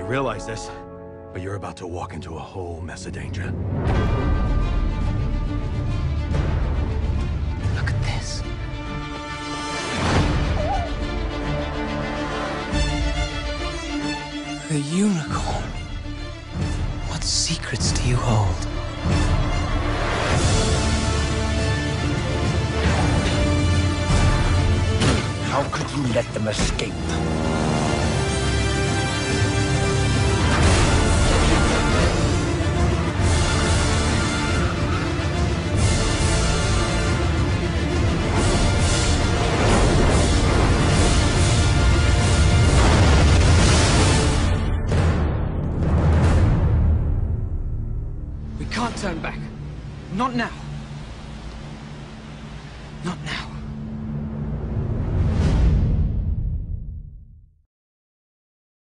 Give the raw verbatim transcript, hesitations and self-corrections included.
realize this, but you're about to walk into a whole mess of danger. Look at this. A unicorn. What secrets do you hold? How could you let them escape?